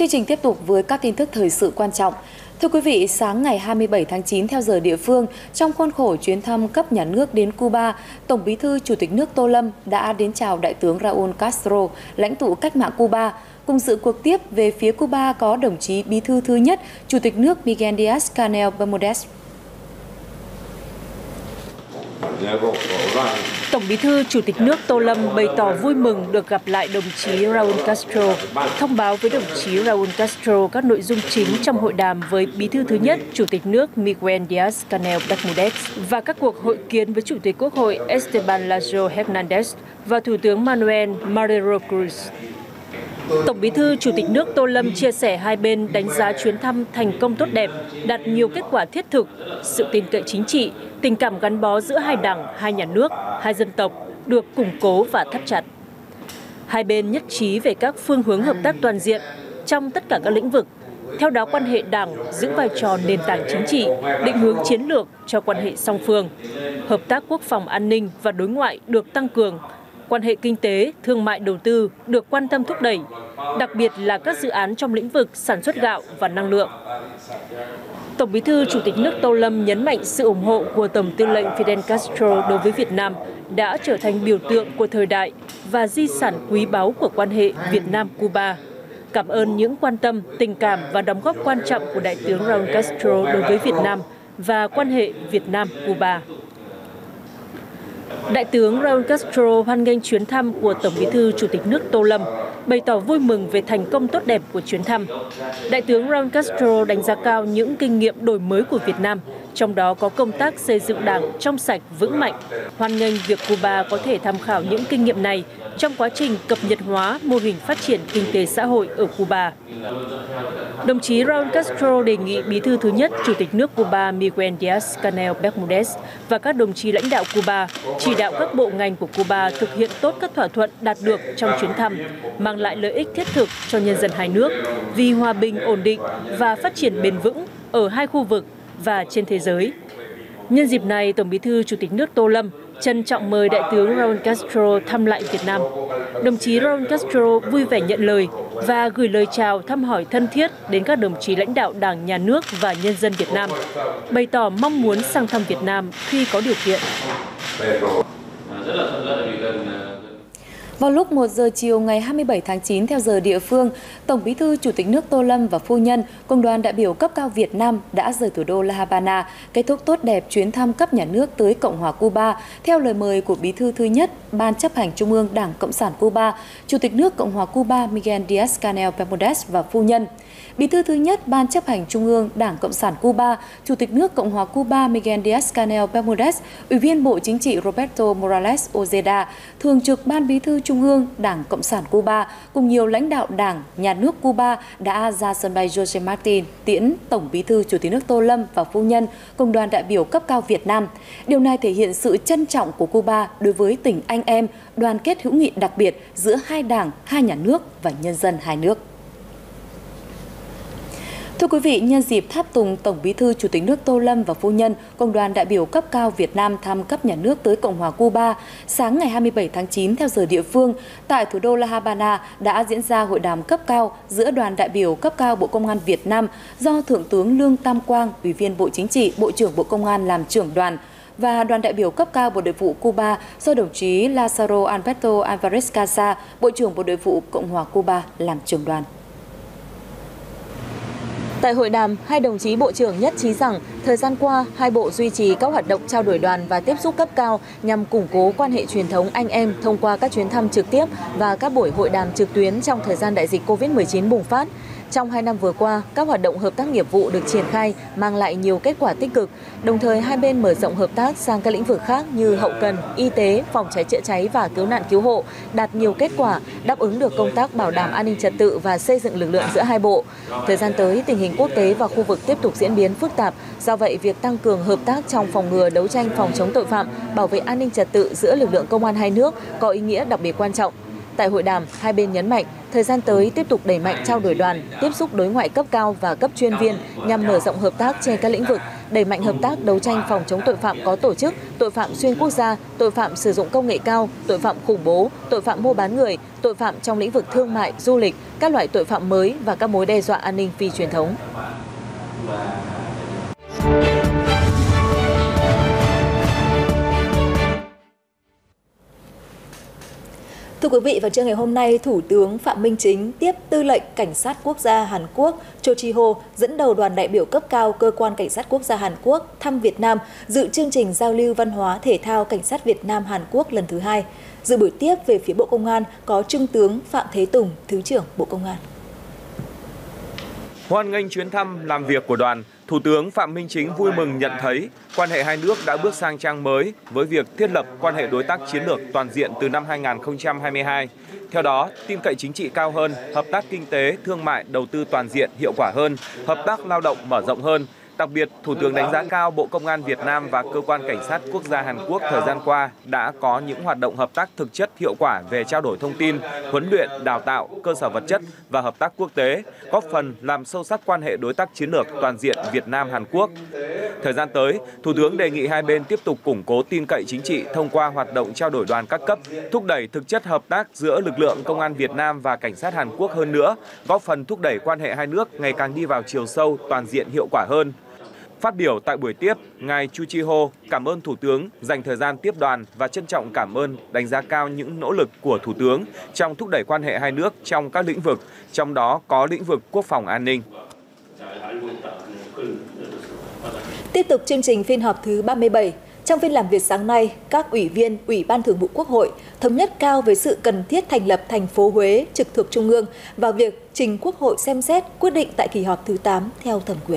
Chương trình tiếp tục với các tin tức thời sự quan trọng. Thưa quý vị, sáng ngày 27 tháng 9 theo giờ địa phương, trong khuôn khổ chuyến thăm cấp nhà nước đến Cuba, Tổng Bí thư Chủ tịch nước Tô Lâm đã đến chào Đại tướng Raúl Castro, lãnh tụ cách mạng Cuba. Cùng dự cuộc tiếp về phía Cuba có đồng chí Bí thư thứ nhất, Chủ tịch nước Miguel Díaz-Canel Bermúdez. Tổng Bí thư Chủ tịch nước Tô Lâm bày tỏ vui mừng được gặp lại đồng chí Raúl Castro, thông báo với đồng chí Raúl Castro các nội dung chính trong hội đàm với Bí thư thứ nhất Chủ tịch nước Miguel Díaz-Canel Bermúdez và các cuộc hội kiến với Chủ tịch Quốc hội Esteban Lazo Hernández và Thủ tướng Manuel Marrero Cruz. Tổng Bí thư Chủ tịch nước Tô Lâm chia sẻ hai bên đánh giá chuyến thăm thành công tốt đẹp, đạt nhiều kết quả thiết thực, sự tin cậy chính trị, tình cảm gắn bó giữa hai đảng, hai nhà nước, hai dân tộc được củng cố và thắt chặt. Hai bên nhất trí về các phương hướng hợp tác toàn diện trong tất cả các lĩnh vực. Theo đó, quan hệ đảng giữ vai trò nền tảng chính trị, định hướng chiến lược cho quan hệ song phương. Hợp tác quốc phòng an ninh và đối ngoại được tăng cường. Quan hệ kinh tế, thương mại đầu tư được quan tâm thúc đẩy, đặc biệt là các dự án trong lĩnh vực sản xuất gạo và năng lượng. Tổng Bí thư Chủ tịch nước Tô Lâm nhấn mạnh sự ủng hộ của Tổng tư lệnh Fidel Castro đối với Việt Nam đã trở thành biểu tượng của thời đại và di sản quý báu của quan hệ Việt Nam-Cuba. Cảm ơn những quan tâm, tình cảm và đóng góp quan trọng của Đại tướng Raúl Castro đối với Việt Nam và quan hệ Việt Nam-Cuba. Đại tướng Raúl Castro hoan nghênh chuyến thăm của Tổng Bí thư Chủ tịch nước Tô Lâm, bày tỏ vui mừng về thành công tốt đẹp của chuyến thăm. Đại tướng Raúl Castro đánh giá cao những kinh nghiệm đổi mới của Việt Nam, trong đó có công tác xây dựng đảng trong sạch vững mạnh, hoan nghênh việc Cuba có thể tham khảo những kinh nghiệm này trong quá trình cập nhật hóa mô hình phát triển kinh tế xã hội ở Cuba. Đồng chí Raúl Castro đề nghị Bí thư thứ nhất Chủ tịch nước Cuba Miguel Díaz-Canel Bermúdez và các đồng chí lãnh đạo Cuba chỉ đạo các bộ ngành của Cuba thực hiện tốt các thỏa thuận đạt được trong chuyến thăm, mang lại lợi ích thiết thực cho nhân dân hai nước vì hòa bình, ổn định và phát triển bền vững ở hai khu vực và trên thế giới. Nhân dịp này, Tổng Bí thư Chủ tịch nước Tô Lâm trân trọng mời Đại tướng Raúl Castro thăm lại Việt Nam. Đồng chí Raúl Castro vui vẻ nhận lời và gửi lời chào thăm hỏi thân thiết đến các đồng chí lãnh đạo Đảng, Nhà nước và nhân dân Việt Nam, bày tỏ mong muốn sang thăm Việt Nam khi có điều kiện. Vào lúc 1 giờ chiều ngày 27 tháng 9 theo giờ địa phương, Tổng Bí thư Chủ tịch nước Tô Lâm và phu nhân cùng đoàn đại biểu cấp cao Việt Nam đã rời thủ đô La Habana, kết thúc tốt đẹp chuyến thăm cấp nhà nước tới Cộng hòa Cuba theo lời mời của Bí thư thứ nhất Ban chấp hành Trung ương Đảng Cộng sản Cuba, Chủ tịch nước Cộng hòa Cuba Miguel Díaz-Canel Bermúdez và phu nhân. Bí thư thứ nhất Ban chấp hành Trung ương Đảng Cộng sản Cuba, Chủ tịch nước Cộng hòa Cuba Miguel Díaz-Canel Bermúdez, Ủy viên Bộ Chính trị Roberto Morales Ojeda, Thường trực Ban Bí thư Trung ương Đảng Cộng sản Cuba cùng nhiều lãnh đạo Đảng, Nhà nước Cuba đã ra sân bay Jose Martin tiễn Tổng Bí thư Chủ tịch nước Tô Lâm và phu nhân cùng đoàn đại biểu cấp cao Việt Nam. Điều này thể hiện sự trân trọng của Cuba đối với tình anh em, đoàn kết hữu nghị đặc biệt giữa hai đảng, hai nhà nước và nhân dân hai nước. Thưa quý vị, nhân dịp tháp tùng Tổng Bí thư Chủ tịch nước Tô Lâm và phu nhân cùng đoàn đại biểu cấp cao Việt Nam thăm cấp nhà nước tới Cộng hòa Cuba, sáng ngày 27 tháng 9 theo giờ địa phương, tại thủ đô La Habana đã diễn ra hội đàm cấp cao giữa đoàn đại biểu cấp cao Bộ Công an Việt Nam do Thượng tướng Lương Tam Quang, Ủy viên Bộ Chính trị, Bộ trưởng Bộ Công an làm trưởng đoàn, và đoàn đại biểu cấp cao Bộ Nội vụ Cuba do đồng chí Lazaro Alberto Alvarez Casa, Bộ trưởng Bộ Nội vụ Cộng hòa Cuba làm trưởng đoàn. Tại hội đàm, hai đồng chí bộ trưởng nhất trí rằng thời gian qua, hai bộ duy trì các hoạt động trao đổi đoàn và tiếp xúc cấp cao nhằm củng cố quan hệ truyền thống anh em thông qua các chuyến thăm trực tiếp và các buổi hội đàm trực tuyến trong thời gian đại dịch COVID-19 bùng phát. Trong 2 năm vừa qua, các hoạt động hợp tác nghiệp vụ được triển khai mang lại nhiều kết quả tích cực, đồng thời hai bên mở rộng hợp tác sang các lĩnh vực khác như hậu cần, y tế, phòng cháy chữa cháy và cứu nạn cứu hộ, đạt nhiều kết quả, đáp ứng được công tác bảo đảm an ninh trật tự và xây dựng lực lượng giữa hai bộ. Thời gian tới, tình hình quốc tế và khu vực tiếp tục diễn biến phức tạp, do vậy việc tăng cường hợp tác trong phòng ngừa đấu tranh phòng chống tội phạm, bảo vệ an ninh trật tự giữa lực lượng công an hai nước có ý nghĩa đặc biệt quan trọng. Tại hội đàm, hai bên nhấn mạnh thời gian tới tiếp tục đẩy mạnh trao đổi đoàn, tiếp xúc đối ngoại cấp cao và cấp chuyên viên nhằm mở rộng hợp tác trên các lĩnh vực, đẩy mạnh hợp tác đấu tranh phòng chống tội phạm có tổ chức, tội phạm xuyên quốc gia, tội phạm sử dụng công nghệ cao, tội phạm khủng bố, tội phạm mua bán người, tội phạm trong lĩnh vực thương mại, du lịch, các loại tội phạm mới và các mối đe dọa an ninh phi truyền thống. Thưa quý vị, vào trưa ngày hôm nay, Thủ tướng Phạm Minh Chính tiếp Tư lệnh Cảnh sát Quốc gia Hàn Quốc Cho Ji-ho dẫn đầu đoàn đại biểu cấp cao Cơ quan Cảnh sát Quốc gia Hàn Quốc thăm Việt Nam, dự chương trình giao lưu văn hóa thể thao Cảnh sát Việt Nam Hàn Quốc lần thứ 2. Dự buổi tiếp về phía Bộ Công an có Trung tướng Phạm Thế Tùng, Thứ trưởng Bộ Công an. Hoan nghênh chuyến thăm làm việc của đoàn, Thủ tướng Phạm Minh Chính vui mừng nhận thấy quan hệ hai nước đã bước sang trang mới với việc thiết lập quan hệ đối tác chiến lược toàn diện từ năm 2022. Theo đó, tin cậy chính trị cao hơn, hợp tác kinh tế, thương mại, đầu tư toàn diện hiệu quả hơn, hợp tác lao động mở rộng hơn. Đặc biệt, Thủ tướng đánh giá cao Bộ Công an Việt Nam và Cơ quan Cảnh sát Quốc gia Hàn Quốc thời gian qua đã có những hoạt động hợp tác thực chất hiệu quả về trao đổi thông tin, huấn luyện, đào tạo, cơ sở vật chất và hợp tác quốc tế, góp phần làm sâu sắc quan hệ đối tác chiến lược toàn diện Việt Nam-Hàn Quốc. Thời gian tới, Thủ tướng đề nghị hai bên tiếp tục củng cố tin cậy chính trị thông qua hoạt động trao đổi đoàn các cấp, thúc đẩy thực chất hợp tác giữa lực lượng Công an Việt Nam và Cảnh sát Hàn Quốc hơn nữa, góp phần thúc đẩy quan hệ hai nước ngày càng đi vào chiều sâu, toàn diện hiệu quả hơn. Phát biểu tại buổi tiếp, ngài Cho Ji-ho cảm ơn Thủ tướng dành thời gian tiếp đoàn và trân trọng cảm ơn, đánh giá cao những nỗ lực của Thủ tướng trong thúc đẩy quan hệ hai nước trong các lĩnh vực, trong đó có lĩnh vực quốc phòng an ninh. Tiếp tục chương trình phiên họp thứ 37. Trong phiên làm việc sáng nay, các ủy viên Ủy ban Thường vụ Quốc hội thống nhất cao với sự cần thiết thành lập thành phố Huế trực thuộc Trung ương và việc trình Quốc hội xem xét quyết định tại kỳ họp thứ 8 theo thẩm quyền.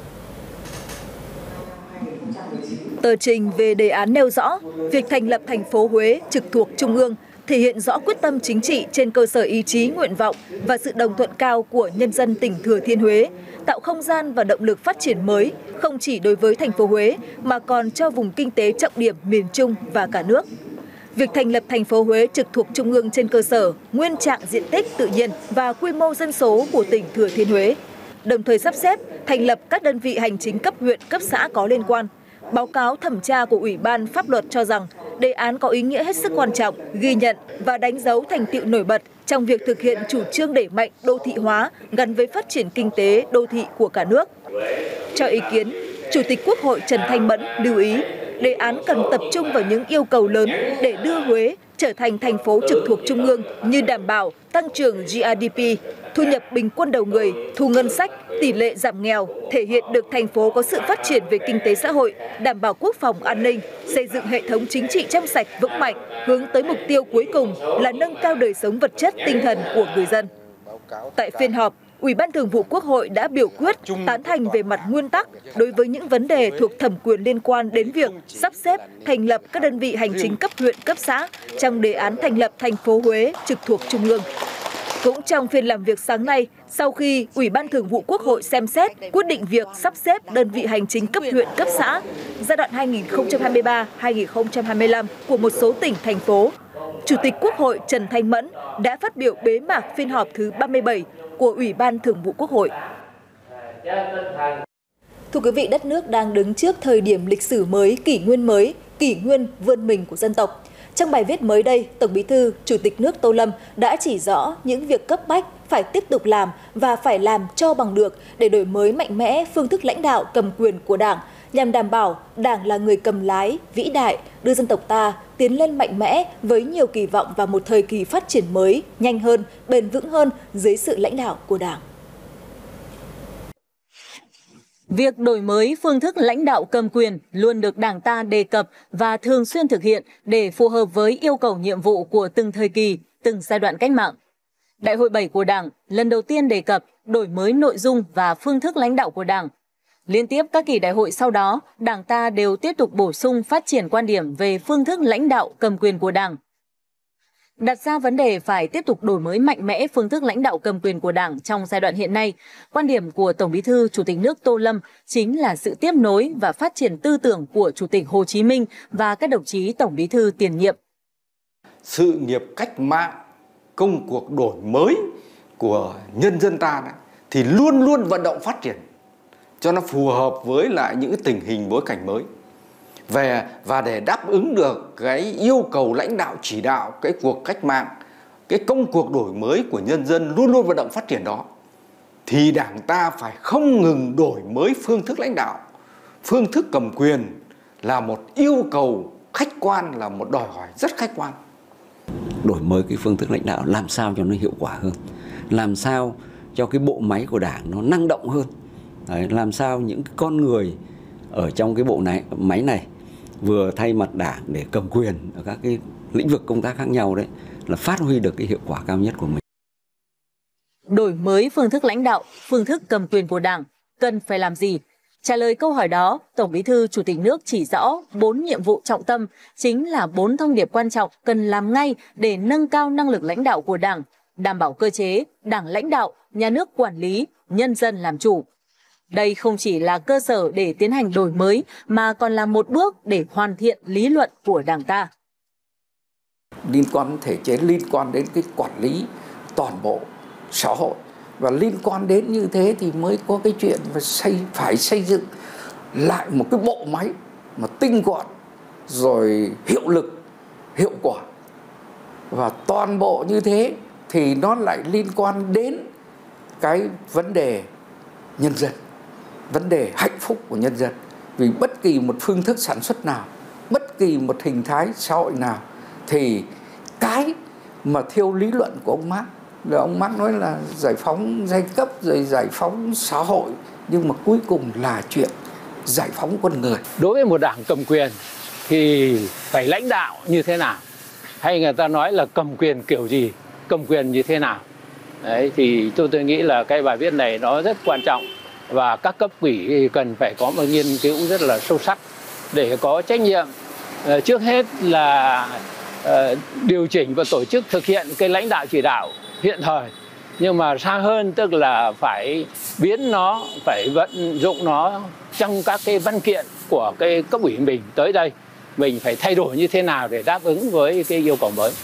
Tờ trình về đề án nêu rõ, việc thành lập thành phố Huế trực thuộc Trung ương thể hiện rõ quyết tâm chính trị trên cơ sở ý chí, nguyện vọng và sự đồng thuận cao của nhân dân tỉnh Thừa Thiên Huế, tạo không gian và động lực phát triển mới, không chỉ đối với thành phố Huế mà còn cho vùng kinh tế trọng điểm miền Trung và cả nước. Việc thành lập thành phố Huế trực thuộc Trung ương trên cơ sở nguyên trạng diện tích tự nhiên và quy mô dân số của tỉnh Thừa Thiên Huế, đồng thời sắp xếp thành lập các đơn vị hành chính cấp huyện, cấp xã có liên quan. Báo cáo thẩm tra của Ủy ban Pháp luật cho rằng đề án có ý nghĩa hết sức quan trọng, ghi nhận và đánh dấu thành tựu nổi bật trong việc thực hiện chủ trương đẩy mạnh đô thị hóa gắn với phát triển kinh tế đô thị của cả nước. Cho ý kiến, Chủ tịch Quốc hội Trần Thanh Mẫn lưu ý, đề án cần tập trung vào những yêu cầu lớn để đưa Huế trở thành thành phố trực thuộc Trung ương như đảm bảo tăng trưởng GDP, thu nhập bình quân đầu người, thu ngân sách, tỷ lệ giảm nghèo, thể hiện được thành phố có sự phát triển về kinh tế xã hội, đảm bảo quốc phòng an ninh, xây dựng hệ thống chính trị trong sạch vững mạnh, hướng tới mục tiêu cuối cùng là nâng cao đời sống vật chất tinh thần của người dân. Tại phiên họp, Ủy ban Thường vụ Quốc hội đã biểu quyết tán thành về mặt nguyên tắc đối với những vấn đề thuộc thẩm quyền liên quan đến việc sắp xếp thành lập các đơn vị hành chính cấp huyện, cấp xã trong đề án thành lập thành phố Huế trực thuộc Trung ương. Cũng trong phiên làm việc sáng nay, sau khi Ủy ban Thường vụ Quốc hội xem xét quyết định việc sắp xếp đơn vị hành chính cấp huyện, cấp xã giai đoạn 2023-2025 của một số tỉnh, thành phố, Chủ tịch Quốc hội Trần Thanh Mẫn đã phát biểu bế mạc phiên họp thứ 37 của Ủy ban Thường vụ Quốc hội. Thưa quý vị, đất nước đang đứng trước thời điểm lịch sử mới, kỷ nguyên vươn mình của dân tộc. Trong bài viết mới đây, Tổng Bí thư, Chủ tịch nước Tô Lâm đã chỉ rõ những việc cấp bách phải tiếp tục làm và phải làm cho bằng được để đổi mới mạnh mẽ phương thức lãnh đạo cầm quyền của Đảng, nhằm đảm bảo Đảng là người cầm lái, vĩ đại, đưa dân tộc ta tiến lên mạnh mẽ với nhiều kỳ vọng vào một thời kỳ phát triển mới, nhanh hơn, bền vững hơn dưới sự lãnh đạo của Đảng. Việc đổi mới phương thức lãnh đạo cầm quyền luôn được Đảng ta đề cập và thường xuyên thực hiện để phù hợp với yêu cầu nhiệm vụ của từng thời kỳ, từng giai đoạn cách mạng. Đại hội 7 của Đảng lần đầu tiên đề cập đổi mới nội dung và phương thức lãnh đạo của Đảng. Liên tiếp các kỳ đại hội sau đó, Đảng ta đều tiếp tục bổ sung phát triển quan điểm về phương thức lãnh đạo cầm quyền của Đảng. Đặt ra vấn đề phải tiếp tục đổi mới mạnh mẽ phương thức lãnh đạo cầm quyền của Đảng trong giai đoạn hiện nay, quan điểm của Tổng Bí thư Chủ tịch nước Tô Lâm chính là sự tiếp nối và phát triển tư tưởng của Chủ tịch Hồ Chí Minh và các đồng chí Tổng Bí thư tiền nhiệm. Sự nghiệp cách mạng, công cuộc đổi mới của nhân dân ta thì luôn luôn vận động phát triển. cho nó phù hợp với lại những cái tình hình bối cảnh mới. Và để đáp ứng được cái yêu cầu lãnh đạo chỉ đạo cái cuộc cách mạng, cái công cuộc đổi mới của nhân dân luôn luôn vận động phát triển đó, thì Đảng ta phải không ngừng đổi mới phương thức lãnh đạo. Phương thức cầm quyền là một yêu cầu khách quan, là một đòi hỏi rất khách quan. Đổi mới cái phương thức lãnh đạo làm sao cho nó hiệu quả hơn, làm sao cho cái bộ máy của Đảng nó năng động hơn. Đấy, làm sao những con người ở trong cái bộ máy này vừa thay mặt Đảng để cầm quyền ở các cái lĩnh vực công tác khác nhau đấy, là phát huy được cái hiệu quả cao nhất của mình. Đổi mới phương thức lãnh đạo, phương thức cầm quyền của Đảng cần phải làm gì? Trả lời câu hỏi đó, Tổng Bí thư Chủ tịch nước chỉ rõ 4 nhiệm vụ trọng tâm, chính là 4 thông điệp quan trọng cần làm ngay để nâng cao năng lực lãnh đạo của Đảng, đảm bảo cơ chế, Đảng lãnh đạo, nhà nước quản lý, nhân dân làm chủ. Đây không chỉ là cơ sở để tiến hành đổi mới, mà còn là một bước để hoàn thiện lý luận của Đảng ta. Liên quan đến thể chế, liên quan đến cái quản lý toàn bộ xã hội. Và liên quan đến như thế thì mới có cái chuyện phải xây dựng lại một cái bộ máy mà tinh gọn, rồi hiệu lực, hiệu quả. Và toàn bộ như thế thì nó lại liên quan đến cái vấn đề nhân dân, vấn đề hạnh phúc của nhân dân. Vì bất kỳ một phương thức sản xuất nào, bất kỳ một hình thái xã hội nào, thì cái mà theo lý luận của ông Marx, là ông Marx nói là giải phóng giai cấp rồi giải phóng xã hội, nhưng mà cuối cùng là chuyện giải phóng con người. Đối với một đảng cầm quyền thì phải lãnh đạo như thế nào? Hay người ta nói là cầm quyền kiểu gì, cầm quyền như thế nào? Đấy, thì tôi nghĩ là cái bài viết này nó rất quan trọng, và các cấp ủy cần phải có một nghiên cứu rất là sâu sắc để có trách nhiệm. Trước hết là điều chỉnh và tổ chức thực hiện cái lãnh đạo chỉ đạo hiện thời, nhưng mà xa hơn tức là phải biến nó, phải vận dụng nó trong các cái văn kiện của cái cấp ủy mình tới đây. Mình phải thay đổi như thế nào để đáp ứng với cái yêu cầu mới.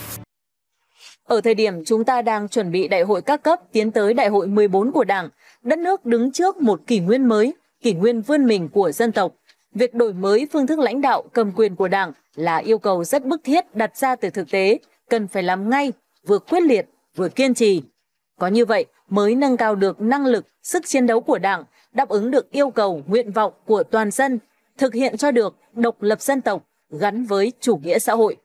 Ở thời điểm chúng ta đang chuẩn bị đại hội các cấp tiến tới đại hội 14 của Đảng, đất nước đứng trước một kỷ nguyên mới, kỷ nguyên vươn mình của dân tộc. Việc đổi mới phương thức lãnh đạo cầm quyền của Đảng là yêu cầu rất bức thiết đặt ra từ thực tế, cần phải làm ngay, vừa quyết liệt, vừa kiên trì. Có như vậy mới nâng cao được năng lực, sức chiến đấu của Đảng, đáp ứng được yêu cầu, nguyện vọng của toàn dân, thực hiện cho được độc lập dân tộc gắn với chủ nghĩa xã hội.